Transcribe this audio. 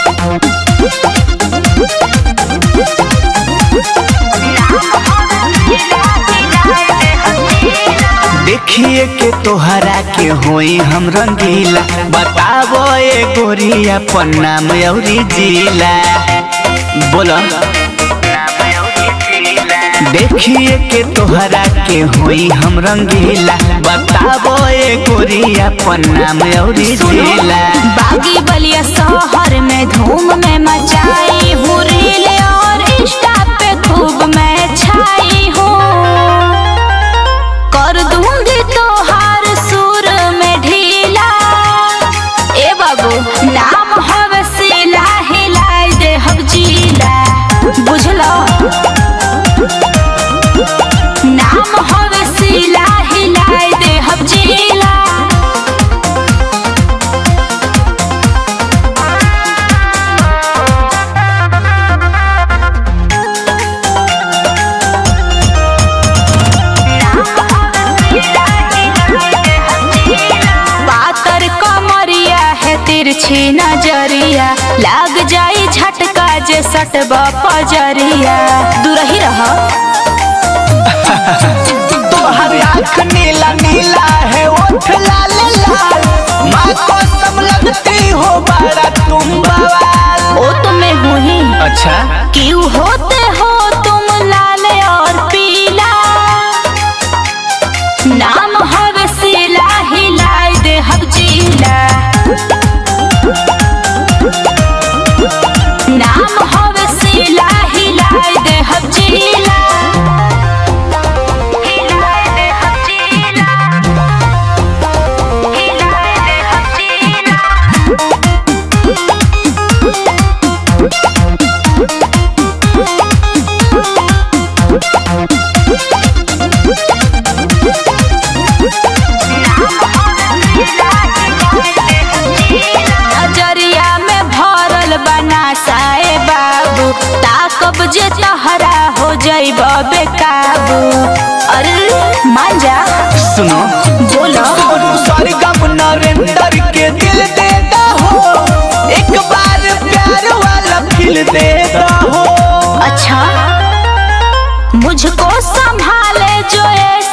देखिए के तोहरा के होई हम रंगीला, बताबो ए गोरिया पन्ना में औरी जिला बोला। देखिए के तोहरा के होई हम रंगीला, बताबो ए गोरिया पन्ना में औरी जिला। बागी बलिया शहर में धूम में मचाई हूँ, रील और इंस्टा पे खूब मैं छाई हूँ। कर दूंगी तोहार सुर में ढीला, ए बाबू नाम हवे सिला, हिलाई दे हम जिला बुझलो। नाम हवे सिला, हिलाई दे हम जिला। तिरछी नजरिया लाग जाई झटका जे सटबा पजरिया, दूर ही रहो। तोहर आँख नीला नीला है, ओठ लाल लाल, माँ को सब लगती हो बड़ा तुम बवाल। ओ तो मैं हूँ ही। अच्छा क्यों होते हो तुम लाल और पीला, नाम हवे सिला, हिलाई दे हम जिला। नाम हवे सिला, हिलाई दे हम जिला। हिलाई दे हम जिला, हिलाई दे हम जिला। नजरिया में भरल बना साए बाबू, ताकब जे तहरा हो जाइब बेकाबू। अरे मान जा। सुनो बोलो। सरगम नरेंद्र के दिल दे दो, एक बार प्यार वाला फील दे दो। अच्छा मुझको संभाले जो